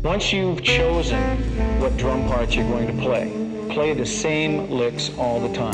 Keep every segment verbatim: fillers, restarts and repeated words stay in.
Once you've chosen what drum parts you're going to play, play the same licks all the time.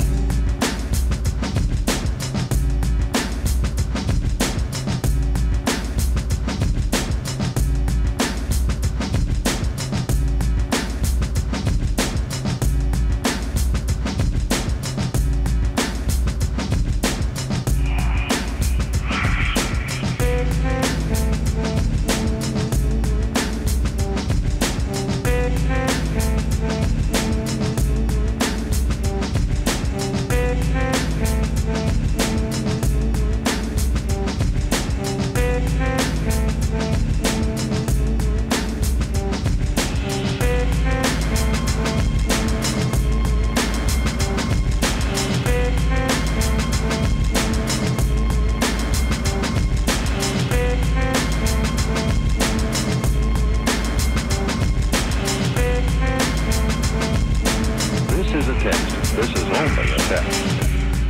This is only a test.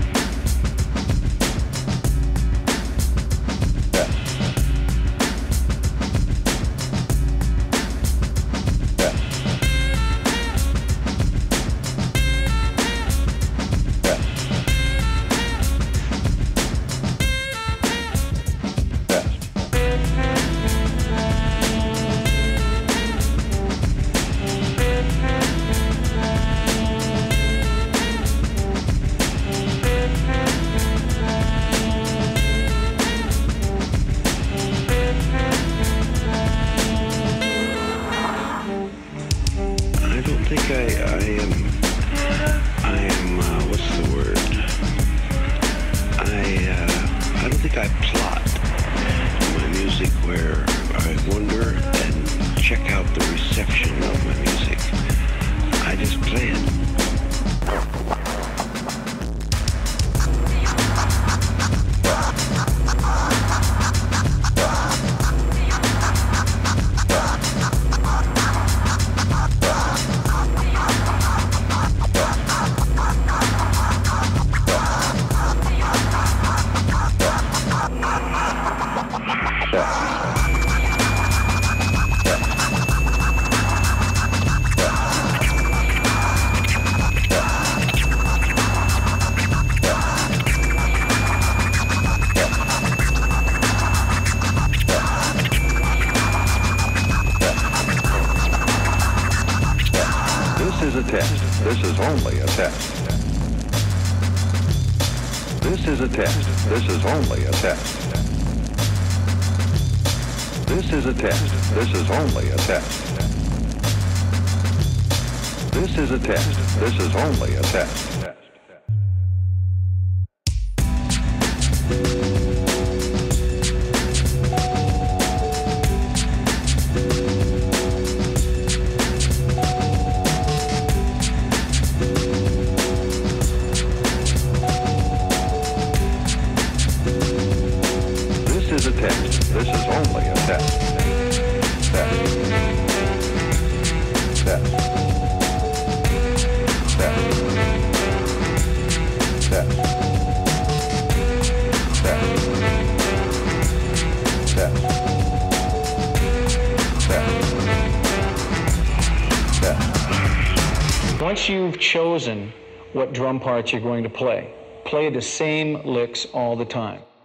I think I, I am, I am, uh, what's the word? I, uh, I don't think I plot my music where I wonder and check out the reception of my music. I just play it. This is a test. This is only a test. This is a test. This is only a test. This is a test. This is only a test. This is a test. This is only a test. This is a test. This is only a test. Test. Test. Test. Test. Test. Test. Test. Test. Once you've chosen what drum parts you're going to play, play the same licks all the time.